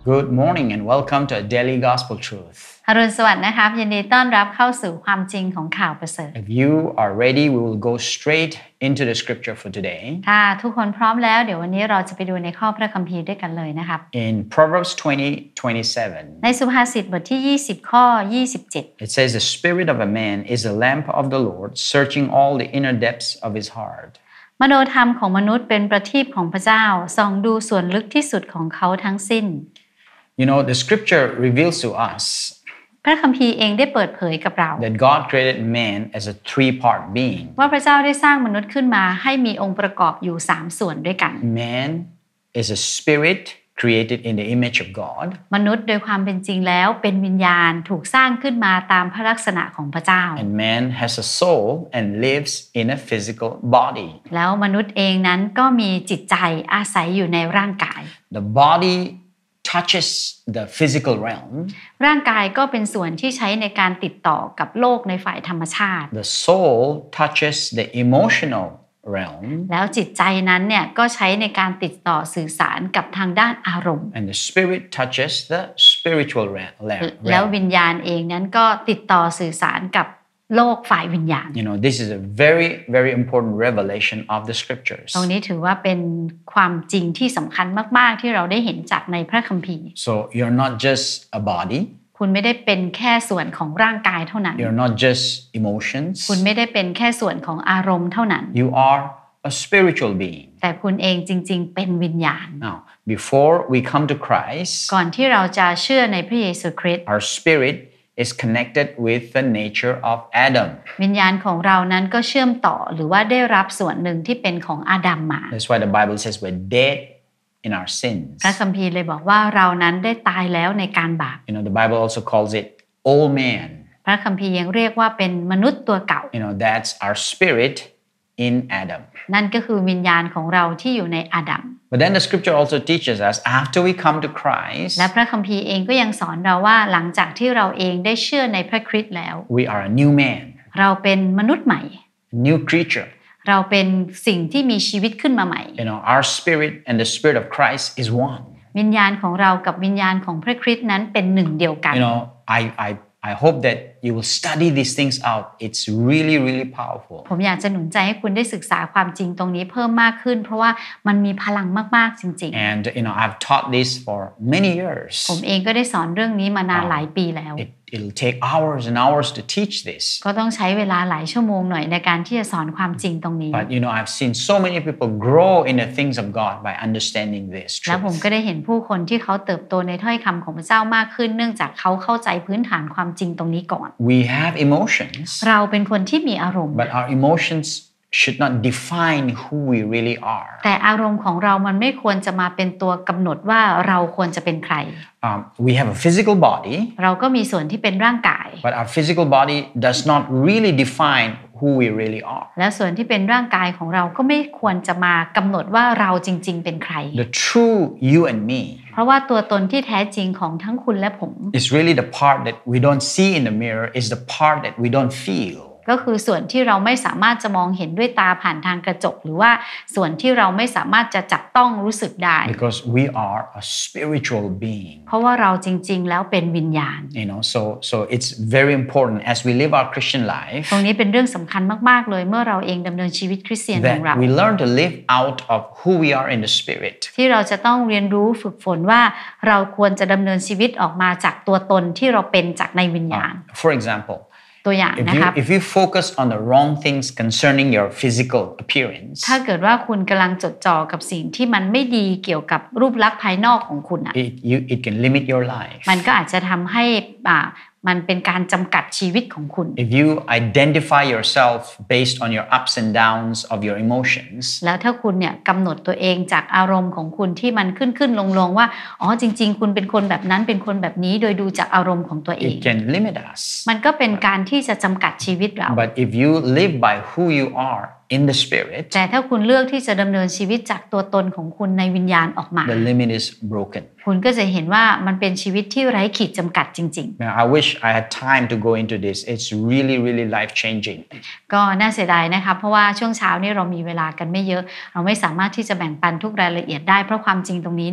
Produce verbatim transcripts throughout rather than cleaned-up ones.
Good morning and welcome to a Daily Gospel Truth. อรุณสวัสดิ์นะครับยินดีต้อนรับเข้าสู่ความจริงของข่าวประเสริฐ If you are ready, we will go straight into the scripture for today. ถ้าทุกคนพร้อมแล้วเดี๋ยววันนี้เราจะไปดูในข้อพระคัมภีร์ด้วยกันเลยนะครับ In Proverbs twenty twenty-seven, ในสุภาษิตบทที่ยี่สิบข้อยี่สิบเจ็ด it says, "The spirit of a man is a lamp of the Lord, searching all the inner depths of his heart." มโนธรรมของมนุษย์เป็นประทีปของพระเจ้าส่องดูส่วนลึกที่สุดของเขาทั้งสิ้น You know, the scripture reveals to us พระคัมภีร์เองได้เปิดเผยกับเรา that God created man as a three-part being. ว่าพระเจ้าได้สร้างมนุษย์ขึ้นมาให้มีองค์ประกอบอยู่สามส่วนด้วยกัน Man is a spirit created in the image of God. มนุษย์โดยความเป็นจริงแล้วเป็นวิญญาณถูกสร้างขึ้นมาตามพระลักษณะของพระเจ้า And man has a soul and lives in a physical body. แล้วมนุษย์เองนั้นก็มีจิตใจอาศัยอยู่ในร่างกาย The body touches the physical realm. ร่างกายก็เป็นส่วนที่ใช้ในการติดต่อกับโลกในฝ่ายธรรมชาติ The soul touches the emotional realm. แล้วจิตใจนั้นเนี่ยก็ใช้ในการติดต่อสื่อสารกับทางด้านอารมณ์ And the spirit touches the spiritual realm. แล้ววิญญาณเองนั้นก็ติดต่อสื่อสารกับโลกฝ่ายวิญญาณ You know, this is a very, very important revelation of the scriptures. ตรงนี้ถือว่าเป็นความจริงที่สำคัญมากๆที่เราได้เห็นจากในพระคัมภีร์ So you're not just a body. คุณไม่ได้เป็นแค่ส่วนของร่างกายเท่านั้น You're not just emotions. คุณไม่ได้เป็นแค่ส่วนของอารมณ์เท่านั้น You are a spiritual being. แต่คุณเองจริงๆเป็นวิญญาณ Now, before we come to Christ, ก่อนที่เราจะเชื่อในพระเยซูคริสต์ our spirit is connected with the nature of Adam. วิญญาณของเรานั้นก็เชื่อมต่อหรือว่าได้รับส่วนหนึ่งที่เป็นของอาดัมมา That's why the Bible says we're dead in our sins. พระคัมภีร์เลยบอกว่าเรานั้นได้ตายแล้วในการบาป You know, the Bible also calls it old man. พระคัมภีร์ยังเรียกว่าเป็นมนุษย์ตัวเก่า You know, that's our spirit in Adam. นั่นก็คือวิญญาณของเราที่อยู่ในอาดัม But then the scripture also teaches us after we come to Christ, และพระคัมภีร์เองก็ยังสอนเราว่าหลังจากที่เราเองได้เชื่อในพระคริสต์แล้ว we are a new man, เราเป็นมนุษย์ใหม่ a new creature. เราเป็นสิ่งที่มีชีวิตขึ้นมาใหม่ You know, our spirit and the spirit of Christ is one. วิญญาณของเรากับวิญญาณของพระคริสต์นั้นเป็นหนึ่งเดียวกัน You know, I I I hope that you will study these things out. It's really, really powerful. ผมอยากจะหนุนใจให้คุณได้ศึกษาความจริงตรงนี้เพิ่มมากขึ้นเพราะว่ามันมีพลังมากๆจริง And you know, I've taught this for many ๆ years. ผมเองก็ได้สอนเรื่องนี้มานานหลายปีแล้ว It, it'll take hours and hours to teach this. ก็ต้องใช้เวลาหลายชั่วโมงหน่อยในการที่จะสอนความจริงตรงนี้ But you know, I've seen so many people grow in the things of God by understanding this แล้วผม truth. ก็ได้เห็นผู้คนที่เขาเติบโตในถ้อยคำของพระเจ้ามากขึ้นเนื่องจากเขาเข้าใจพื้นฐานความจริงตรงนี้ก่อน We have emotions, เราเป็นคนที่มีอารมณ์ but our emotions should not define who we really are. แต่อารมณ์ของเรามันไม่ควรจะมาเป็นตัวกำหนดว่าเราควรจะเป็นใคร Um, we have a physical body, เราก็มีส่วนที่เป็นร่างกาย but our physical body does not really define who we really are. และส่วนที่เป็นร่างกายของเราก็ไม่ควรจะมากำหนดว่าเราจริงๆเป็นใคร The true you and me เพราะว่าตัวตนที่แท้จริงของทั้งคุณและผม is really the part that we don't see in the mirror, is the part that we don't feel. ก็คือส่วนที่เราไม่สามารถจะมองเห็นด้วยตาผ่านทางกระจกหรือว่าส่วนที่เราไม่สามารถจะจับต้องรู้สึกได้ Because we are a spiritual being. เพราะว่าเราจริงๆแล้วเป็นวิญญาณ You know, so so it's very important as we live our Christian life ตรงนี้เป็นเรื่องสำคัญมากๆเลยเมื่อเราเองดำเนินชีวิตคริสเตียนของเรา that we learn to live out of who we are in the spirit. ที่เราจะต้องเรียนรู้ฝึกฝนว่าเราควรจะดำเนินชีวิตออกมาจากตัวตนที่เราเป็นจากในวิญญาณ For example, ตัวอย่าง if นะ you ครับ if you focus on the wrong things concerning your physical appearance, ถ้าเกิดว่าคุณกำลังจดจ่อกับสิ่งที่มันไม่ดีเกี่ยวกับรูปลักษณ์ภายนอกของคุณอ่ะ it you it can limit your life. มันก็อาจจะทำให้อ่ามันเป็นการจำกัดชีวิตของคุณ If you identify yourself based on your ups and downs of your emotions, แล้วถ้าคุณเนี่ยกำหนดตัวเองจากอารมณ์ของคุณที่มันขึ้นขึ้นลงลงว่าอ๋อจริงๆคุณเป็นคนแบบนั้นเป็นคนแบบนี้โดยดูจากอารมณ์ของตัวเอง it can limit us. มันก็เป็นการที่จะจำกัดชีวิตเรา But if you live by who you are in the spirit, แต่ถ้าคุณเลือกที่จะดำเนินชีวิตจากตัวตนของคุณในวิญญาณออกมา the limit is broken. คุณก็จะเห็นว่ามันเป็นชีวิตที่ไร้ขีดจำกัดจริง Now, I wish I had time to go into this. It's really, really life changing. ๆก็น่าเสียดายนะคะเพราะว่าช่วงเช้านี้เรามีเวลากันไม่เยอะเราไม่สามารถที่จะแบ่งปันทุกรายละเอียดได้เพราะความจริงตรงนี้เนี่ย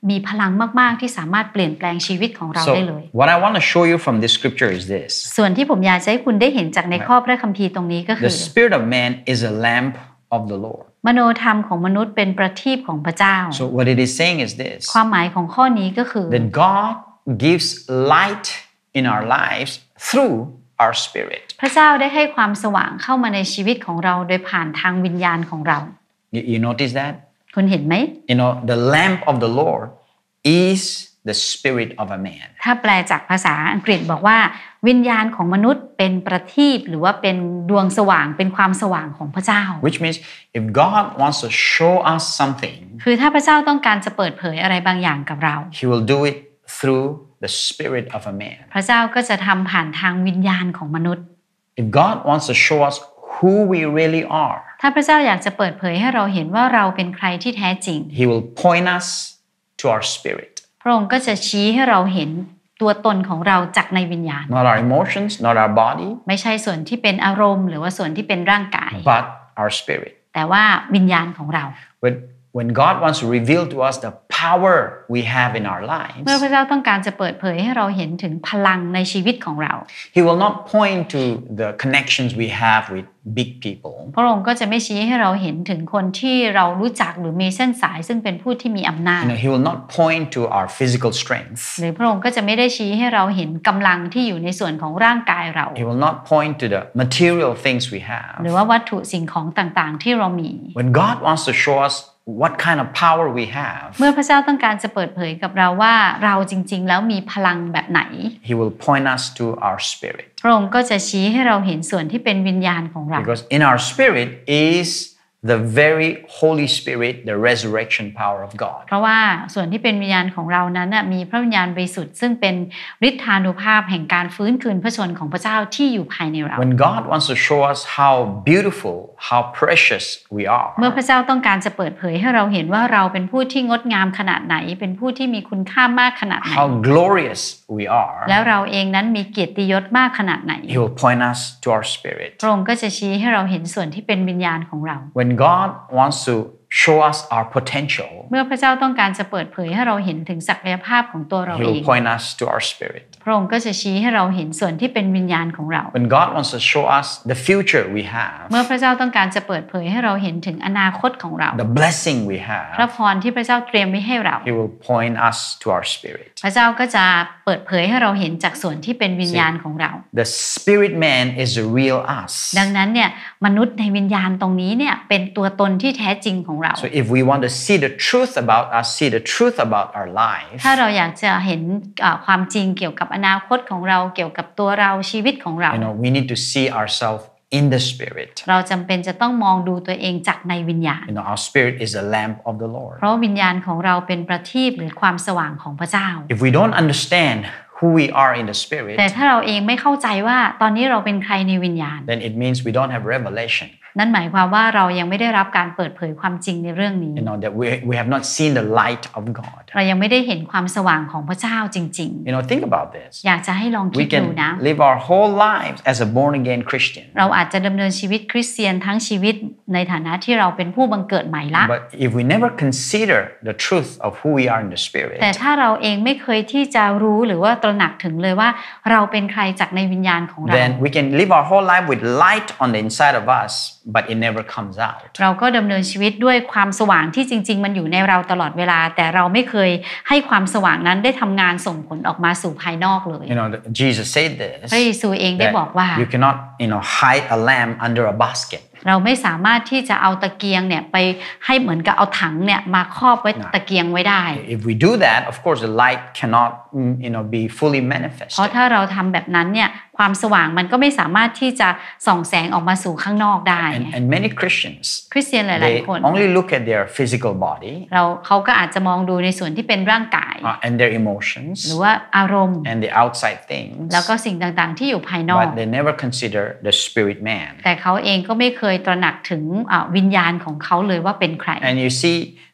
มีพลังมากๆที่สามารถเปลี่ยนแปลงชีวิตของเราได้เลย So what I want to show you from this scripture is this. ส่วนที่ผมอยากให้คุณได้เห็นจากในข้อพระคัมภีร์ตรงนี้ก็คือ The spirit of man is a lamp of the Lord. มโนธรรมของมนุษย์เป็นประทีปของพระเจ้า So what it is saying is this. ความหมายของข้อนี้ก็คือ That God gives light in our lives through our spirit. พระเจ้าได้ให้ความสว่างเข้ามาในชีวิตของเราโดยผ่านทางวิญญาณของเรา You, you notice that? คุณเห็นไหม You know, the lamp of the Lord is the spirit of a man. ถ้าแปลจากภาษาอังกฤษบอกว่าวิญญาณของมนุษย์เป็นประทีปหรือว่าเป็นดวงสว่างเป็นความสว่างของพระเจ้า Which means if God wants to show us something, คือถ้าพระเจ้าต้องการจะเปิดเผยอะไรบางอย่างกับเรา He will do it through the spirit of a man. พระเจ้าก็จะทำผ่านทางวิญญาณของมนุษย์ If God wants to show us who we really are, ถ้าพระเจ้าอยากจะเปิดเผยให้เราเห็นว่าเราเป็นใครที่แท้จริง He will point us to our spirit. พระองค์ก็จะชี้ให้เราเห็นตัวตนของเราจากในวิญญาณ Not our emotions, not our body, ไม่ใช่ส่วนที่เป็นอารมณ์หรือว่าส่วนที่เป็นร่างกาย but our spirit. แต่ว่าวิญญาณของเรา When, when God wants to reveal to us the power we have in our เมื่อ lives, พระเจ้าต้องการจะเปิดเผยให้เราเห็นถึงพลังในชีวิตของเรา He will not point to the connections we have with big people. พระองค์ก็จะไม่ชี้ให้เราเห็นถึงคนที่เรารู้จักหรือมีเส้นสายซึ่งเป็นผู้ที่มีอำนาจ You know, He will not point to our physical strength. หรือพระองค์ก็จะไม่ได้ชี้ให้เราเห็นกำลังที่อยู่ในส่วนของร่างกายเรา He will not point to the material things we หรือ have. ว่าวัตถุสิ่งของต่างๆที่เรามี When God wants to show us what kind of power we have, เมื่อพระเจ้าต้องการจะเปิดเผยกับเราว่าเราจริงๆแล้วมีพลังแบบไหน He will point us to our spirit. พระองค์ก็จะชี้ให้เราเห็นส่วนที่เป็นวิญญาณของเรา Because in our spirit is the very Holy Spirit, the resurrection power of God. เพราะว่าส่วนที่เป็นวิญญาณของเรานั้นมีพระวิญญาณบริสุทธิ์ซึ่งเป็นฤทธานุภาพแห่งการฟื้นคืนพระชนของพระเจ้าที่อยู่ภายในเรา When God wants to show us how beautiful, how precious we เมื่อ are, พระเจ้าต้องการจะเปิดเผยให้เราเห็นว่าเราเป็นผู้ที่งดงามขนาดไหนเป็นผู้ที่มีคุณค่ามากขนาดไหน how glorious we are, แล้วเราเองนั้นมีเกียรติยศมากขนาดไหน He will point us to our spirit. พระองค์ก็จะชี้ให้เราเห็นส่วนที่เป็นวิญญาณของเรา When God wants to show us our potential, เมื่อพระเจ้าต้องการจะเปิดเผยให้เราเห็นถึงศักยภาพของตัวเรา He เอ will ง point us to our spirit. พระองค์ก็จะชี้ให้เราเห็นส่วนที่เป็นวิญญาณของเรา When God wants to show us the future we เมื่อ have, พระเจ้าต้องการจะเปิดเผยให้เราเห็นถึงอนาคตของเรา the blessing we พระ have, พรที่พระเจ้าเตรียมไว้ให้เรา He will point us to our spirit. พระเจ้าก็จะเปิดเผยให้เราเห็นจากส่วนที่เป็นวิญญาณของเรา The spirit man is the real us. ดังนั้นเนี่ยมนุษย์ในวิญญาณตรงนี้เนี่ยเป็นตัวตนที่แท้จริงของเรา So if we want to see the truth about us, see the truth about our life, ถ้าเราอยากจะเห็นความจริงเกี่ยวกับอนาคตของเราเกี่ยวกับตัวเราชีวิตของเรา you know, we need to see ourselves in the spirit. เราจำเป็นจะต้องมองดูตัวเองจากในวิญญาณ You know, our spirit is the lamp of the Lord. เพราะวิญญาณของเราเป็นประทีปหรือความสว่างของพระเจ้า If we don't understand who we are in the spirit, แต่ถ้าเราเองไม่เข้าใจว่าตอนนี้เราเป็นใครในวิญญาณ then it means we don't have revelation. นั่นหมายความว่าเรายังไม่ได้รับการเปิดเผยความจริงในเรื่องนี้ You know, that we, we have not seen the light of God. เรายังไม่ได้เห็นความสว่างของพระเจ้าจริง You know, think about this. ๆ อยากจะให้ลองคิ We ดดู can นะ live our whole lives as a born again Christian. เราอาจจะดำเนินชีวิตคริสเตียนทั้งชีวิตในฐานะที่เราเป็นผู้บังเกิดใหม่ละ But if we never consider the truth of who we are in the spirit, แต่ถ้าเราเองไม่เคยที่จะรู้หรือว่าตระหนักถึงเลยว่าเราเป็นใครจากในวิญญาณของเรา then we can live our whole life with light on the inside of us, but it never comes out. เราก็ดำเนินชีวิตด้วยความสว่างที่จริงๆมันอยู่ในเราตลอดเวลาแต่เราไม่เคยให้ความสว่างนั้นได้ทำงานส่งผลออกมาสู่ภายนอกเลย You know, Jesus said this, พระเยซูเองได้บอกว่า you cannot, you know, hide a lamb under a basket. เราไม่สามารถที่จะเอาตะเกียงเนี่ยไปให้เหมือนกับเอาถังเนี่ยมาครอบไว้ตะเกียงไว้ได้ If we do that, of course, the light cannot, you know, be fully เพราะ manifested. ถ้าเราทำแบบนั้นเนี่ยความสว่างมันก็ไม่สามารถที่จะส่องแสงออกมาสู่ข้างนอกได้ And, and many Christians, คริสเตียนหลาย they ๆคน only look at their physical body เราเขาก็อาจจะมองดูในส่วนที่เป็นร่างกาย uh, and their emotions หรือว่าอารมณ์ and the outside things, แล้วก็สิ่งต่างๆที่อยู่ภายนอก but they never consider the spirit man. แต่เขาเองก็ไม่เคยตระหนักถึงวิญญาณของเขาเลยว่าเป็นใคร And you see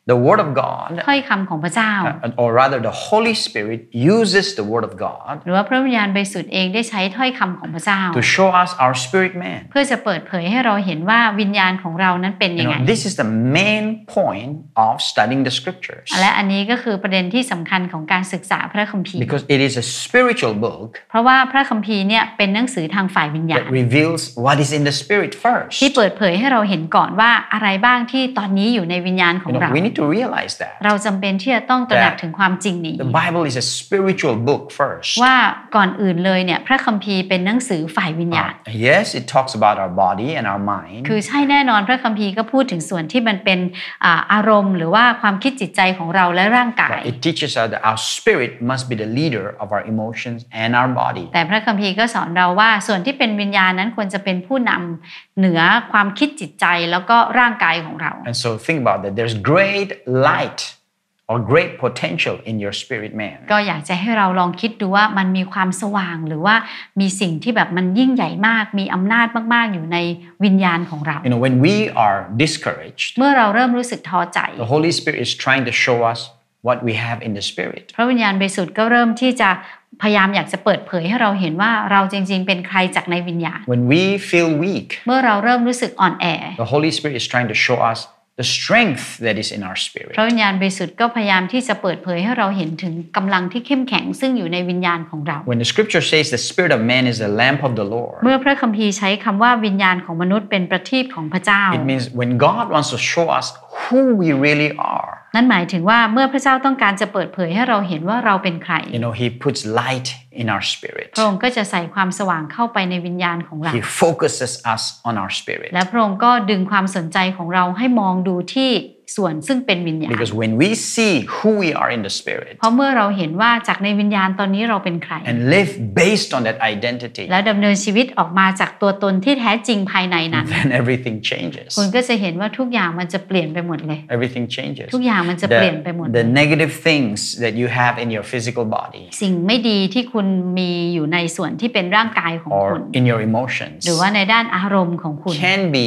the word of God ถ้อยคำของพระเจ้า uh, or rather the Holy Spirit uses the word of God หรือว่าพระวิญญาณบริสุทธิ์เองได้ใช้ถ้อยคำของพระเจ้า to show us our spirit man เพื่อจะเปิดเผยให้เราเห็นว่าวิญญาณของเรานั้นเป็นยังไง You know, this is the main point of studying the scriptures และอันนี้ก็คือประเด็นที่สำคัญของการศึกษาพระคัมภีร์ because it is a spiritual book เพราะว่าพระคัมภีร์เนี่ยเป็นหนังสือทางฝ่ายวิญญาณ that reveals what is in the spirit first ที่เปิดเผยให้เราเห็นก่อนว่าอะไรบ้างที่ตอนนี้อยู่ในวิญญาณของ You เรา know, we need to realize that เราจำเป็นที่จะต้องตระหนักถึงความจริงนี้ the Bible is a spiritual book first ว่าก่อนอื่นเลยเนี่ยพระคัมภีร์เป็นหนังสือฝ่ายวิญญาณ Uh, yes, it talks about our body and our mind คือใช่แน่นอนพระคัมภีร์ก็พูดถึงส่วนที่มันเป็นอ่าอารมณ์หรือว่าความคิดจิตใจของเราและร่างกาย but it teaches us that our spirit must be the leader of our emotions and our body แต่พระคัมภีร์ก็สอนเราว่าส่วนที่เป็นวิญญาณนั้นควรจะเป็นผู้นำเหนือความคิดจิตใจแล้วก็ร่างกายของเรา and so think about that there's great light or great potential in your spirit man ก็อยากจะให้เราลองคิดดูว่ามันมีความสว่างหรือว่ามีสิ่งที่แบบมันยิ่งใหญ่มากมีอำนาจมากๆอยู่ในวิญญาณของเรา you know when we are discouraged เมื่อเราเริ่มรู้สึกท้อใจ the Holy Spirit is trying to show us what we have in the spirit พระวิญญาณบริสุทธิ์ก็เริ่มที่จะพยายามอยากจะเปิดเผยให้เราเห็นว่าเราจริงๆเป็นใครจากในวิญญาณ when we feel weak เมื่อเราเริ่มรู้สึกอ่อนแอ the Holy Spirit is trying to show us the strength that is in our spirit พระวิญญาณบริสุทธิ์ก็พยายามที่จะเปิดเผยให้เราเห็นถึงกำลังที่เข้มแข็งซึ่งอยู่ในวิญญาณของเรา when the scripture says the spirit of man is the lamp of the Lord เมื่อพระคัมภีร์ใช้คำว่าวิญญาณของมนุษย์เป็นประทีปของพระเจ้า it means when God wants to show us who we really are นั่นหมายถึงว่าเมื่อพระเจ้าต้องการจะเปิดเผยให้เราเห็นว่าเราเป็นใคร you know he puts light in our spirit พระองค์ก็จะใส่ความสว่างเข้าไปในวิญญาณของเรา he focuses us on our spirit และพระองค์ก็ดึงความสนใจของเราให้มองดูที่ส่วนซึ่งเป็นวิญญาณ because when we see who we are in the spirit เพราะเมื่อเราเห็นว่าจากในวิญญาณตอนนี้เราเป็นใคร and live based on that identity และดำเนินชีวิตออกมาจากตัวตนที่แท้จริงภายในนั้น then everything changes คุณก็จะเห็นว่าทุกอย่างมันจะเปลี่ยนไปหมดเลย everything changes ทุกอย่างมันจะเปลี่ยนไปหมด the, the negative things that you have in your physical body สิ่งไม่ดีที่คุณมีอยู่ในส่วนที่เป็นร่างกายของคุณ or in your emotions หรือว่าในด้านอารมณ์ของคุณ can be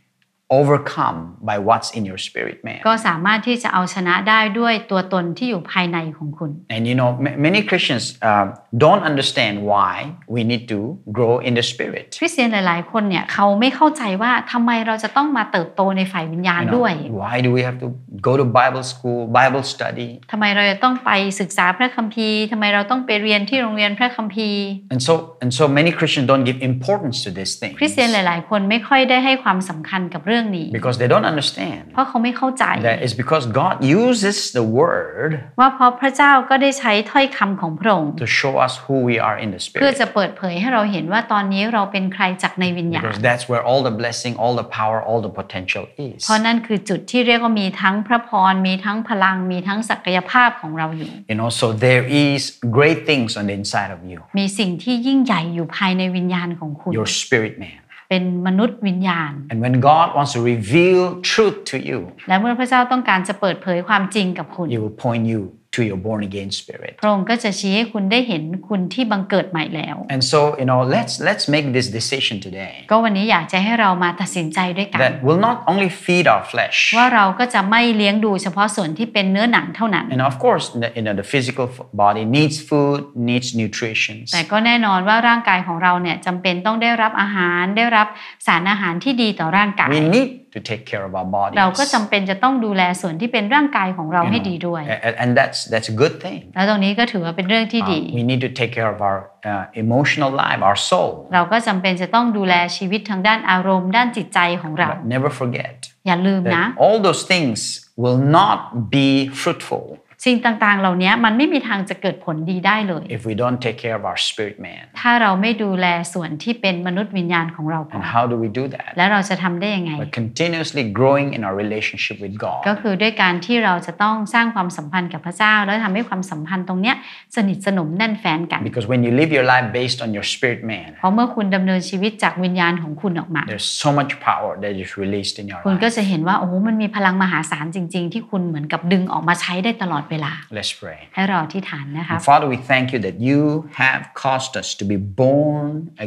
overcome by what's in your spirit man ก็สามารถที่จะเอาชนะได้ด้วยตัวตนที่อยู่ภายในของคุณ and you know many Christians uh, don't understand why we need to grow in the spirit คริสเตียนหลายๆคนเนี่ยเขาไม่เข้าใจว่าทำไมเราจะต้องมาเติบโตในฝ่ายวิญญาณ you know, ด้วย why do we have to go to Bible school Bible study ทำไมเราจะต้องไปศึกษาพระคัมภีร์ทำไมเราต้องไปเรียนที่โรงเรียนพระคัมภีร์ and so and so many Christians don't give importance to this thing คริสเตียนหลายๆคนไม่ค่อยได้ให้ความสำคัญกับเรื่องนี้ because they don't understand เพราะเขาไม่เข้าใจ that it's because God uses the word ว่าเพราะพระเจ้าก็ได้ใช้ถ้อยคำของพระองค์ to show us who we are in the เพื่อ spirit จะเปิดเผยให้เราเห็นว่าตอนนี้เราเป็นใครจากในวิญญาณ because that's where all the blessing all the power all the potential is เพราะนั่นคือจุดที่เรียกว่ามีทั้งพระพรมีทั้งพลังมีทั้งศักยภาพของเราอยู่ you know so there is great things on the inside of you มีสิ่งที่ยิ่งใหญ่อยู่ภายในวิญญาณของคุณ your spirit man เป็นมนุษย์วิญญาณ and when God wants to reveal truth to you และเมื่อพระเจ้าต้องการจะเปิดเผยความจริงกับคุณ He will point you to your born again spirit พระองค์ก็จะชี้ให้คุณได้เห็นคุณที่บังเกิดใหม่แล้ว and so you know let's let's make this decision today ก็วันนี้อยากจะให้เรามาตัดสินใจด้วยกัน that will not only feed our flesh ว่าเราก็จะไม่เลี้ยงดูเฉพาะส่วนที่เป็นเนื้อหนังเท่านั้น and of course the, you know the physical body needs food needs nutrition แต่ก็แน่นอนว่าร่างกายของเราเนี่ยจำเป็นต้องได้รับอาหารได้รับสารอาหารที่ดีต่อร่างกาย we need to take care of our bodies เราก็จำเป็นจะต้องดูแลส่วนที่เป็นร่างกายของเราให้ดีด้วย and that's that's a good thing แล้วตรงนี้ก็ถือว่าเป็นเรื่องที่ดี we need to take care of our uh, emotional life our soul เราก็จำเป็นจะต้องดูแลชีวิตทางด้านอารมณ์ด้านจิตใจของเรา but never forget อย่าลืมนะ all those things will not be fruitful สิ่งต่างๆเหล่านี้มันไม่มีทางจะเกิดผลดีได้เลย if we don't take care of our spirit man ถ้าเราไม่ดูแลส่วนที่เป็นมนุษย์วิญญาณของเราก่อน and how do we do that แล้วเราจะทำได้ยังไง by continuously growing in our relationship with God ก็คือด้วยการที่เราจะต้องสร้างความสัมพันธ์กับพระเจ้าแล้วทำให้ความสัมพันธ์ตรงเนี้ยสนิทสนมแน่นแฟ้นกัน because when you live your life based on your spirit man เพราะเมื่อคุณดำเนินชีวิตจากวิญญาณของคุณออกมา there's so much power that is released in your คุณก็ life จะเห็นว่าโอ้โหมันมีพลังมหาศาลจริงๆที่คุณเหมือนกับดึงออกมาใช้ได้ตลอดเวลา let's pray ให้เราอธิษฐานนะคะ And Father we thank you that you have caused us to be born again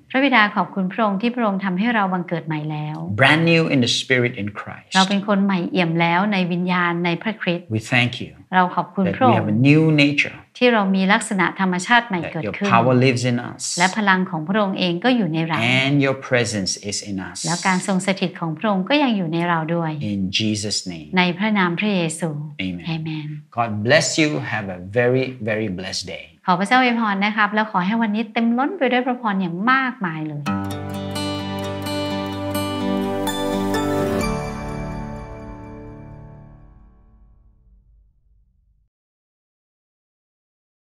พระบิดาขอบคุณพระองค์ที่พระองค์ทำให้เราบังเกิดใหม่แล้ว brand new in the Spirit in Christ. เราเป็นคนใหม่เอี่ยมแล้วในวิญญาณในพระคริสต์ We thank you เราขอบคุณ that พระ we อง have ค์ a new nature, ที่เรามีลักษณะธรรมชาติใหม่ that เกิด your ขึ้น power lives in us, และพลังของพระองค์เองก็อยู่ในเรา and your presence is in us. แล้วการทรงสถิตของพระองค์ก็ยังอยู่ในเราด้วย In Jesus' name. ในพระนามพระเยซู Amen. อาเมน God bless you. Have a very, very blessed day. ขอพระเจ้าอวยพรนะครับแล้วขอให้วันนี้เต็มล้นไปด้วยพระพรอย่างมากมายเลย